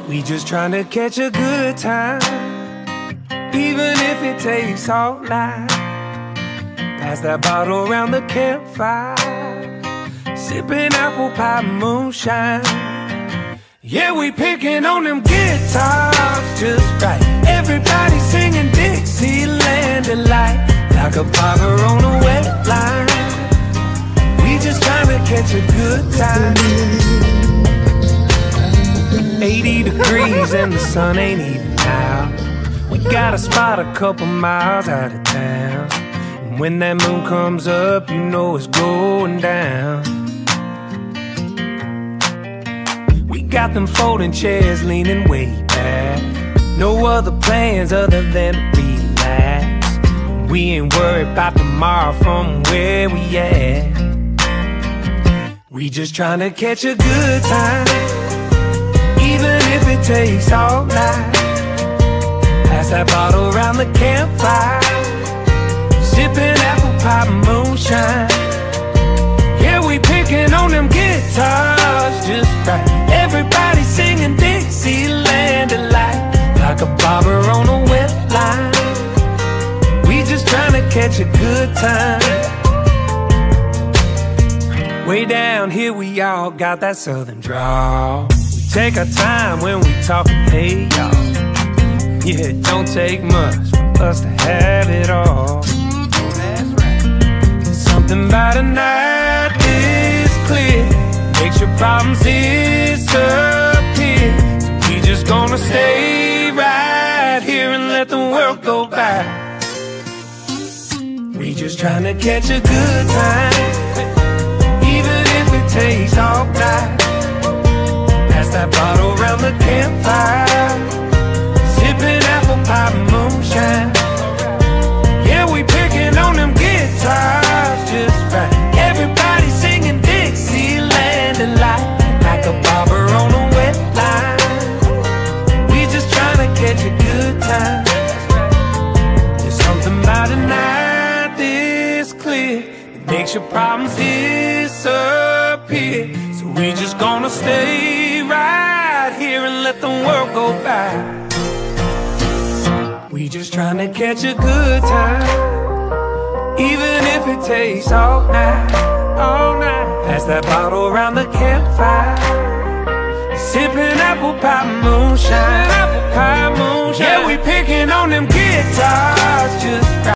We just trying to catch a good time, even if it takes all night. Pass that bottle around the campfire, sipping apple pie moonshine. Yeah, we picking on them guitars just right. Everybody singing Dixieland delight, like a barber on a wet line. We just trying to catch a good time. 80 degrees and the sun ain't even out. We got a spot a couple miles out of town, and when that moon comes up, you know it's going down. We got them folding chairs leaning way back, no other plans other than to relax. We ain't worried about tomorrow from where we at. We just trying to catch a good time, even if it takes all night. Pass that bottle around the campfire, sipping apple pie moonshine. Yeah, we picking on them guitars just right. Everybody singing Dixieland delight, like a barber on a wet line. We just trying to catch a good time. Way down here we all got that southern drawl. Take our time when we talkin', hey y'all. Yeah, it don't take much for us to have it all. That's right. Something about a night this clear makes your problems disappear. So we just gonna stay right here and let the world go by. We just tryna catch a good time, even if it takes all night. Pass that bottle around the campfire, sipping apple pie moonshine. Yeah, we picking on them guitars just right. Everybody singing Dixieland delight, like a barber on a wet line. We just trying to catch a good time. There's something about a night this clear that makes your problems disappear. So we just gonna stay right here and let the world go by. We just trying to catch a good time, even if it takes all night, all night. Pass that bottle around the campfire, sipping apple pie moonshine, apple pie moonshine. Yeah, we picking on them guitars just right.